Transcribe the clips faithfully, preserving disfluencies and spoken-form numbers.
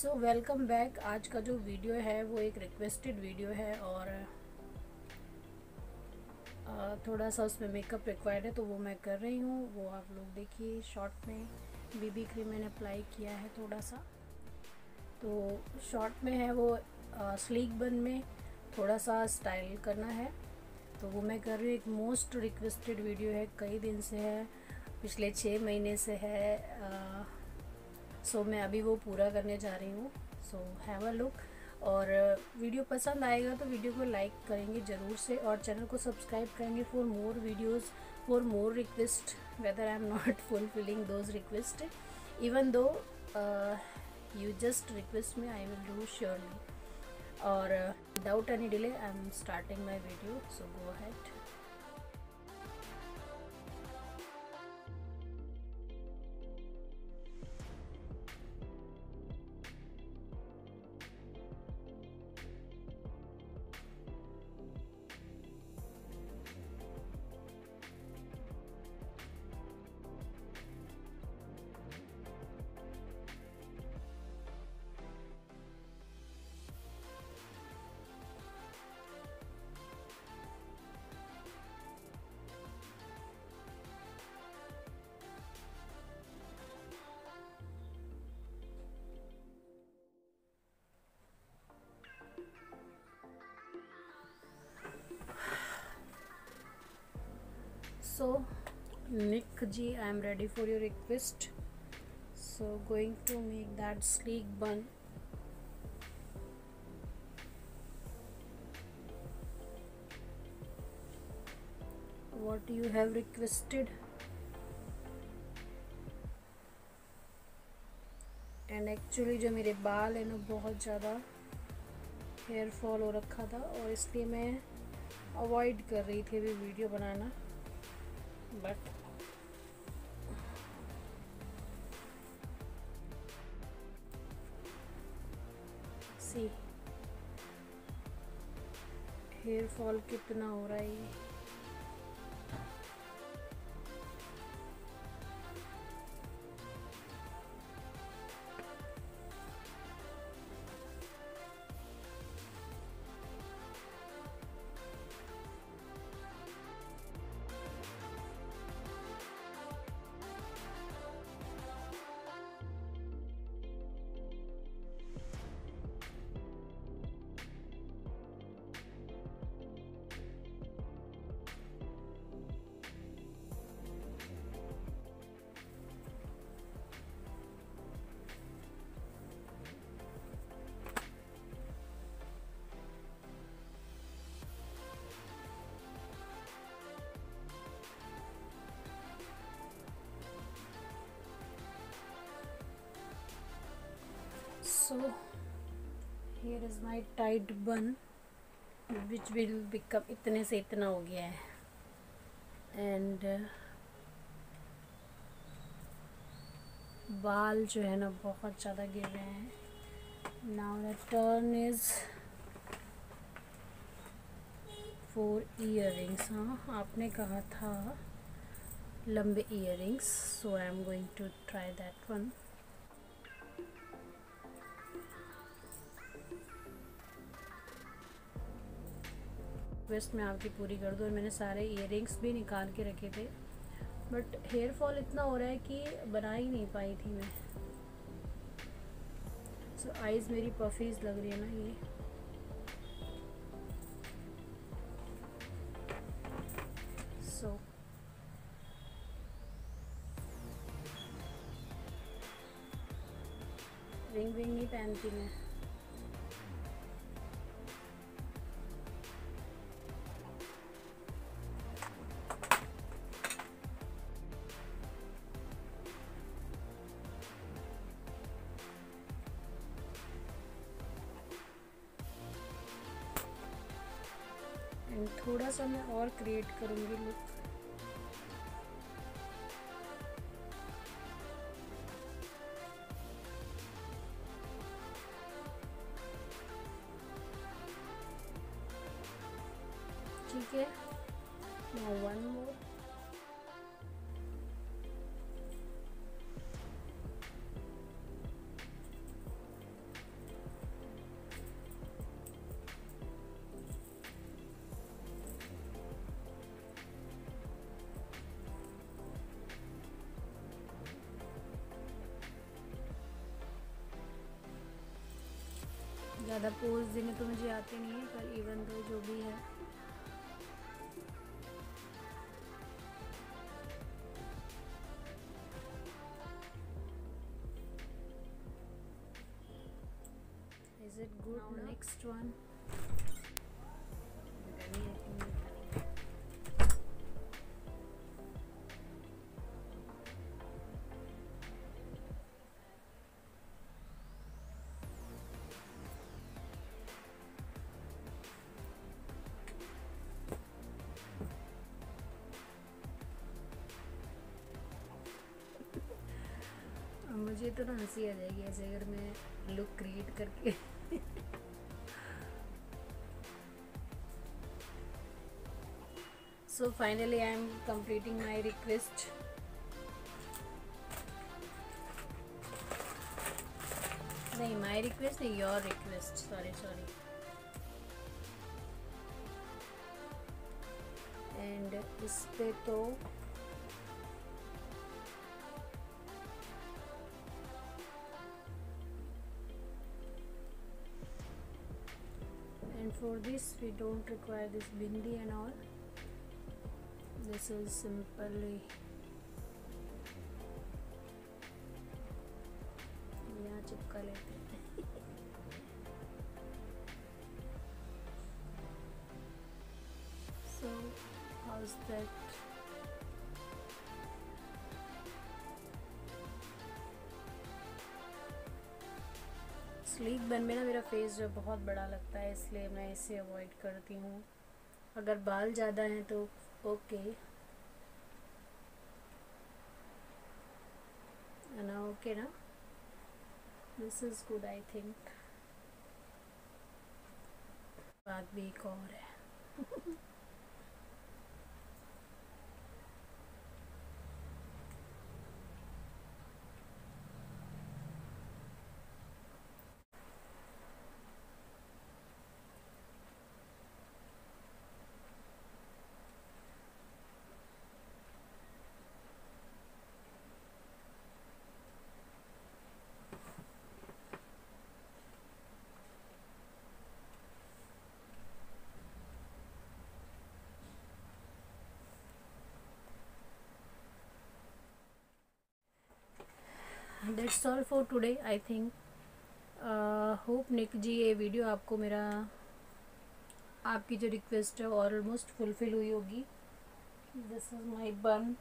So welcome back. आज का जो वीडियो है वो एक रिक्वेस्टेड वीडियो है और आ, थोड़ा सा उसमें मेकअप रिक्वायर्ड है तो वो मैं कर रही हूँ। वो आप लोग देखिए। शॉर्ट में बीबी क्रीम मैंने अप्लाई किया है थोड़ा सा, तो शॉर्ट में है वो स्लीक बन में थोड़ा सा स्टाइल करना है, तो वो मैं कर रही हूँ। एक मोस्ट रिक्वेस्टेड वीडियो है, कई दिन से है, पिछले छः महीने से है। आ, सो so, मैं अभी वो पूरा करने जा रही हूँ। सो हैव अ लुक, और वीडियो पसंद आएगा तो वीडियो को लाइक करेंगे ज़रूर से, और चैनल को सब्सक्राइब करेंगे for more videos, for more request, whether I am not fulfilling those request, even though you just request me, I will do surely. और without any delay I am starting my video, so go ahead. So Nick ji, I am ready for your request. So going to make that sleek bun. What you have requested, and actually जो मेरे बाल है ना बहुत ज़्यादा hair fall हो रखा था, और इसलिए मैं अवॉइड कर रही थी अभी वीडियो बनाना, बट सी हेयर फॉल कितना हो रहा है ये। So here is my tight bun which will become, इतने से इतना हो गया है, and uh, बाल जो है ना बहुत ज़्यादा गिर रहे हैं। Now the turn is for earrings। हाँ, आपने कहा था लंबे earrings, so I am going to try that one। Request मैं आपकी पूरी कर दूँ, और मैंने सारे इयररिंग्स भी निकाल के रखे थे, बट हेयर फॉल इतना हो रहा है कि बना ही नहीं पाई थी मैं। सो so, आईज़ मेरी पफीज लग रही है ना ये। सो so, रिंग विंग नहीं पहनती मैं। एंड थोड़ा सा मैं और क्रिएट करूँगी लुक। ठीक है, नाउ वन मोर। ज़्यादा पोज देने तो मुझे आते नहीं है, पर इवन दो जो भी है is it good. Next one मुझे तो ना हंसी आ जाएगी ऐसे अगर मैं लुक क्रिएट करके so finally I am completing my request. नहीं, माई रिक्वेस्ट नहीं, your request, sorry sorry. And इस पे तो and for this we don't require this bindi and all, this is simply यहाँ चिपका लेते हैं so how's that? स्लीक बन में ना मेरा फेस जो बहुत बड़ा लगता है, इसलिए मैं इसे अवॉइड करती हूँ। अगर बाल ज़्यादा हैं तो ओके ना, ओके ना, this is good I think. बात भी एक और है that's all for today I think. Hope Nick ji ये वीडियो आपको मेरा आपकी जो रिक्वेस्ट है ऑलमोस्ट फुलफिल हुई होगी। This is my bun,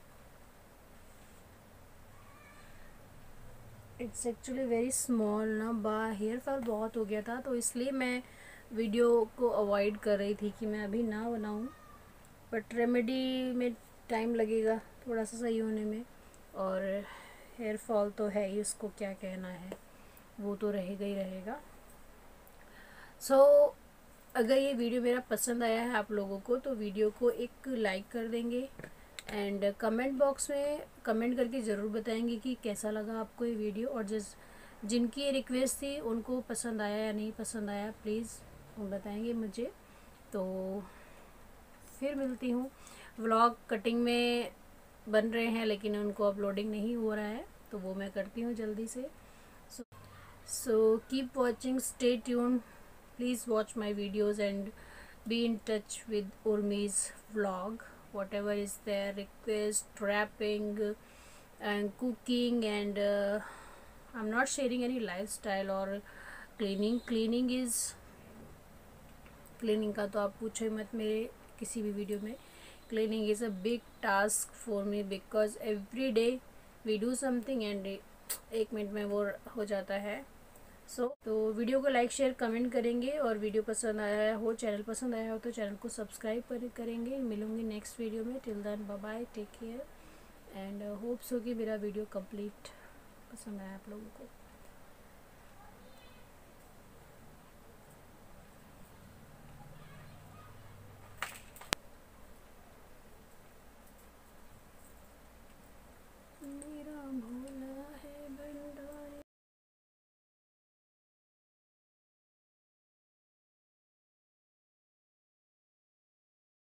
it's actually very small ना, बा हेयर फॉल बहुत हो गया था तो इसलिए मैं वीडियो को अवॉइड कर रही थी कि मैं अभी ना बनाऊं, बट रेमेडी में टाइम लगेगा थोड़ा सा सही होने में, और हेयर फॉल तो है ही, उसको क्या कहना है, वो तो रहेगा ही रहेगा। सो so, अगर ये वीडियो मेरा पसंद आया है आप लोगों को तो वीडियो को एक लाइक कर देंगे एंड कमेंट बॉक्स में कमेंट करके ज़रूर बताएंगे कि कैसा लगा आपको ये वीडियो, और जिस जिनकी ये रिक्वेस्ट थी उनको पसंद आया या नहीं पसंद आया प्लीज़ बताएंगे मुझे। तो फिर मिलती हूँ। व्लॉग कटिंग में बन रहे हैं लेकिन उनको अपलोडिंग नहीं हो रहा है, तो वो मैं करती हूँ जल्दी से। So so keep watching, stay tune, please watch my videos and be in touch with Urmi's vlog, whatever is their request, wrapping and cooking, and uh, I'm not sharing any lifestyle or cleaning. Cleaning is cleaning का तो आप पूछो ही मत मेरे किसी भी video में। Cleaning is a big task for me because every day we do something and एक मिनट में वो हो जाता है। सो so, तो वीडियो को लाइक शेयर कमेंट करेंगे, और वीडियो पसंद आया हो, चैनल पसंद आया हो तो चैनल को सब्सक्राइब करेंगे। मिलूंगी नेक्स्ट वीडियो में, till then bye bye, take care and hopes हो कि मेरा वीडियो कंप्लीट पसंद आया आप लोगों को।